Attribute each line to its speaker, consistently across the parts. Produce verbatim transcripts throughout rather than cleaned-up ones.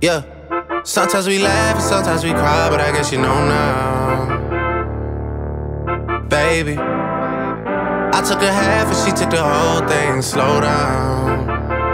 Speaker 1: Yeah, sometimes we laugh and sometimes we cry, but I guess you know now. Baby, I took a half and she took the whole thing. Slow down.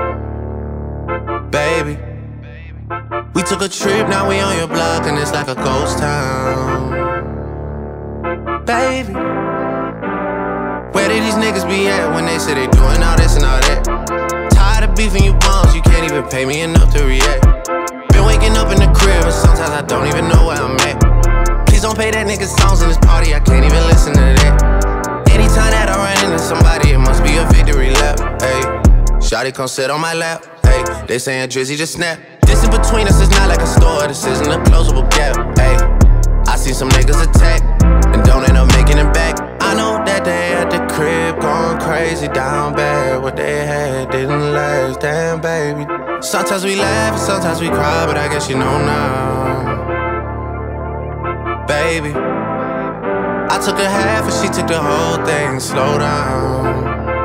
Speaker 1: Baby, we took a trip, now we on your block and it's like a ghost town. Baby, where did these niggas be at when they say they doing all this and all that? Tired of beefing you bums, you can't even pay me enough to react. Been waking up in the crib and sometimes I don't even know where I'm at. Please don't pay that nigga songs in this party, I can't even listen to that. Anytime that I run into somebody, it must be a victory lap. Hey, Shawty come sit on my lap. Hey, they saying Drizzy just snap. Distance between us is not like a store, this isn't a closable gap. Hey, I see some niggas attack and don't end up making it back. I know that they at the crib going crazy down bad. What they had didn't last, damn baby. Sometimes we laugh and sometimes we cry, but I guess you know now. Baby, I took a half and she took the whole thing. Slow down.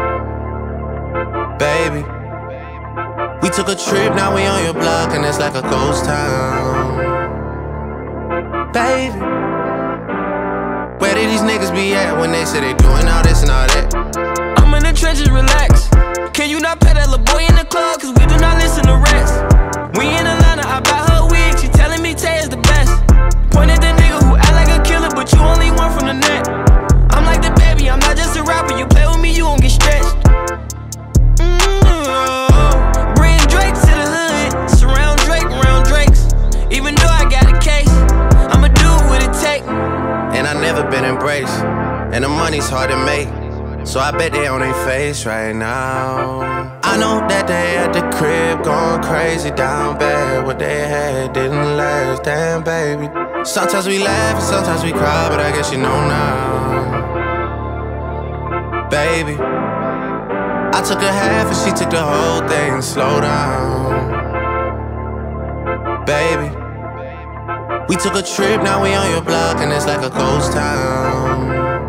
Speaker 1: Baby, we took a trip, now we on your block and it's like a ghost town. Baby, where did these niggas be at when they say they doing all this and all that?
Speaker 2: I'm in the trenches, relax. Can you not pay that little boy in the club? Cause we do not listen to rats. We in Atlanta, I buy her wig, she telling me Tay is the best. Point at the nigga who act like a killer, but you only one from the net. I'm like the baby, I'm not just a rapper. You play with me, you gon' get stretched. Mm-hmm. Bring Drake to the hood, surround Drake around Drakes. Even though I got a case, I'ma do what it take.
Speaker 1: And I never been embraced, and the money's hard to make, so I bet they on their face right now. I know that they at the crib going crazy down bad. What they had didn't last, damn baby. Sometimes we laugh and sometimes we cry, but I guess you know now. Baby, I took a half and she took the whole thing. Slow down. Baby, we took a trip, now we on your block and it's like a ghost town.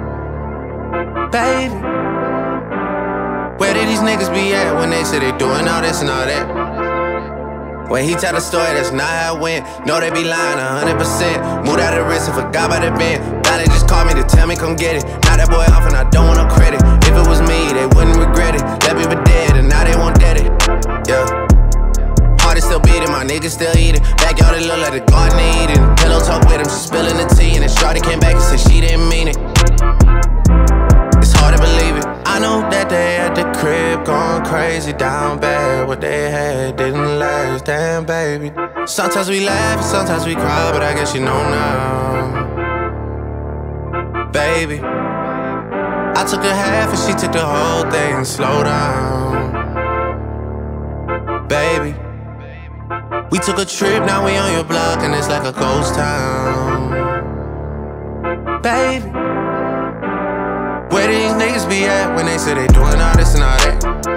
Speaker 1: Baby, where did these niggas be at when they say they doing all this and all that? When he tell the story, that's not how it went. No, they be lying a hundred percent. Moved out of the wrist and forgot about the bend. Now they just called me to tell me come get it. Now that boy off and I don't want no credit. If it was me, they wouldn't regret it. Left me for dead and now they won't dead it. Yeah, heart is still beating, my niggas still eating. Backyard it look like the garden they eating. Pillow talk with him, she spilling the tea. And then Shawty came back and said she didn't mean it. It's hard to believe it. I know that they at the crib going crazy down bad. What they had didn't last, damn baby. Sometimes we laugh and sometimes we cry, but I guess you know now. Baby, I took a half and she took the whole thing. Slow down. Baby, we took a trip, now we on your block and it's like a ghost town. Baby, where these niggas be at when they say they doing all this and all that?